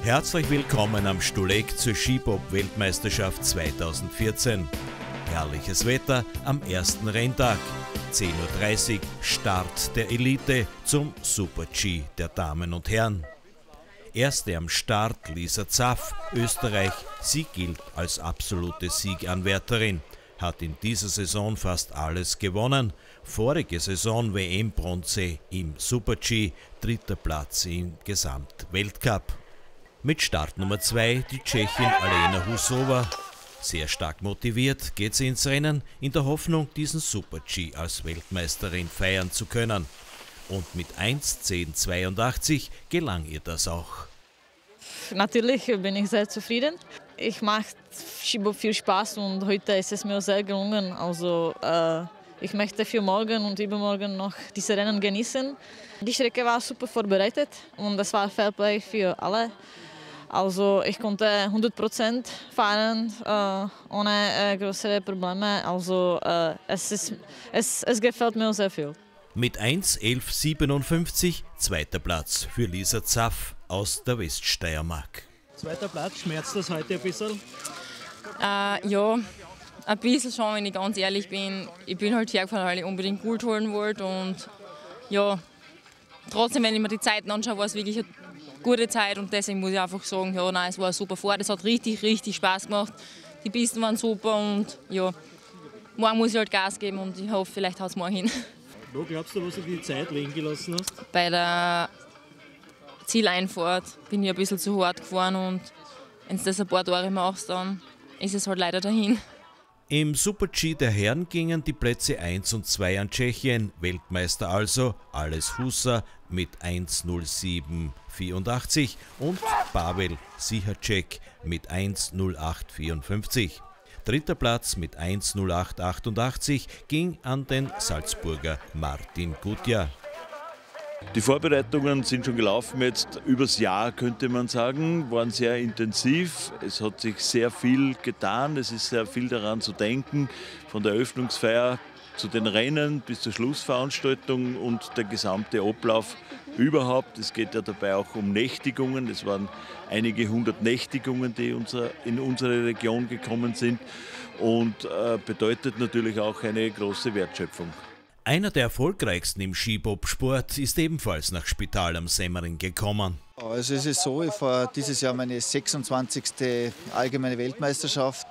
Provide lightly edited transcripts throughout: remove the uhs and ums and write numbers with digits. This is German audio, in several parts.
Herzlich willkommen am Stulek zur Skibob-Weltmeisterschaft 2014. Herrliches Wetter am ersten Renntag. 10:30 Uhr Start der Elite zum Super-G der Damen und Herren. Erste am Start Lisa Zaff, Österreich. Sie gilt als absolute Sieganwärterin, hat in dieser Saison fast alles gewonnen. Vorige Saison WM-Bronze im Super-G, dritter Platz im Gesamtweltcup. Mit Start Nummer 2 die Tschechin Alena Husova. Sehr stark motiviert geht sie ins Rennen, in der Hoffnung, diesen Super-G als Weltmeisterin feiern zu können. Und mit 1:10:82 gelang ihr das auch. Natürlich bin ich sehr zufrieden. Ich mache Skibob viel Spaß und heute ist es mir sehr gelungen. Also ich möchte für morgen und übermorgen noch diese Rennen genießen. Die Strecke war super vorbereitet und es war Fairplay für alle. Also ich konnte 100% fahren ohne größere Probleme. Also es gefällt mir sehr viel. Mit 1:11:57 zweiter Platz für Lisa Zaff aus der Weststeiermark. Zweiter Platz, schmerzt das heute ein bisschen? Ja, ein bisschen schon, wenn ich ganz ehrlich bin. Ich bin halt hergefahren, weil ich unbedingt Gold holen wollte. Und ja, trotzdem, wenn ich mir die Zeiten anschaue, war es wirklich eine gute Zeit. Und deswegen muss ich einfach sagen, ja, nein, es war super Fahrt. Es hat richtig, richtig Spaß gemacht. Die Pisten waren super und ja, morgen muss ich halt Gas geben und ich hoffe, vielleicht haut es morgen hin. Wo glaubst du, was du die Zeit liegen gelassen hast? Bei der Zieleinfahrt bin ich ein bisschen zu hart gefahren und wenn du das ein paar Tage machst, dann ist es halt leider dahin. Im Super-G der Herren gingen die Plätze 1 und 2 an Tschechien, Weltmeister also Ales Husa mit 1:07:84 und Pavel Sihacek mit 1:08:54. Dritter Platz mit 1:08:88 ging an den Salzburger Martin Gutjahr. Die Vorbereitungen sind schon gelaufen, jetzt übers Jahr könnte man sagen, waren sehr intensiv. Es hat sich sehr viel getan, es ist sehr viel daran zu denken, von der Eröffnungsfeier zu den Rennen bis zur Schlussveranstaltung und der gesamte Ablauf überhaupt. Es geht ja dabei auch um Nächtigungen. Es waren einige hundert Nächtigungen, die in unsere Region gekommen sind und bedeutet natürlich auch eine große Wertschöpfung. Einer der erfolgreichsten im Skibob-Sport ist ebenfalls nach Spital am Semmering gekommen. Also es ist so, ich fahre dieses Jahr meine 26. allgemeine Weltmeisterschaft,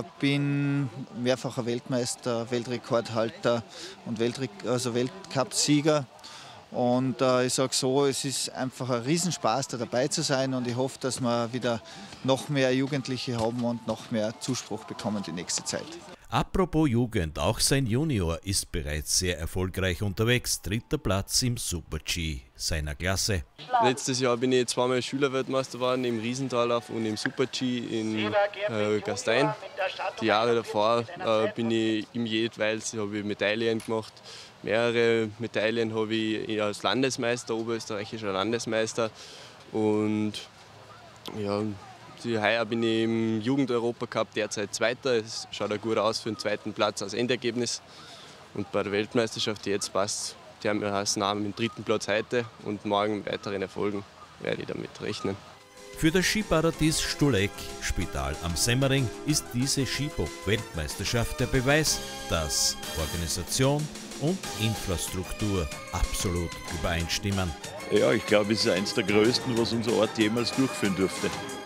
bin mehrfacher Weltmeister, Weltrekordhalter und Weltcup-Sieger. Und ich sage so, es ist einfach ein Riesenspaß, da dabei zu sein und ich hoffe, dass wir wieder noch mehr Jugendliche haben und noch mehr Zuspruch bekommen die nächste Zeit. Apropos Jugend, auch sein Junior ist bereits sehr erfolgreich unterwegs. Dritter Platz im Super-G seiner Klasse. Letztes Jahr bin ich zweimal Schülerweltmeister geworden im Riesentalauf und im Super-G in Gastein. Die Jahre davor bin ich im jeweils habe ich Medaillen gemacht. Mehrere Medaillen habe ich als Landesmeister, oberösterreichischer Landesmeister. Und ja, heuer bin ich im Jugend-Europacup derzeit Zweiter. Es schaut auch gut aus für den zweiten Platz als Endergebnis. Und bei der Weltmeisterschaft, die jetzt passt, die haben wir als Namen im dritten Platz heute und morgen weiteren Erfolgen werde ich damit rechnen. Für das Skiparadies Stulek, Spital am Semmering, ist diese Skibob-Weltmeisterschaft der Beweis, dass Organisation und Infrastruktur absolut übereinstimmen. Ja, ich glaube, es ist eines der größten, was unser Ort jemals durchführen durfte.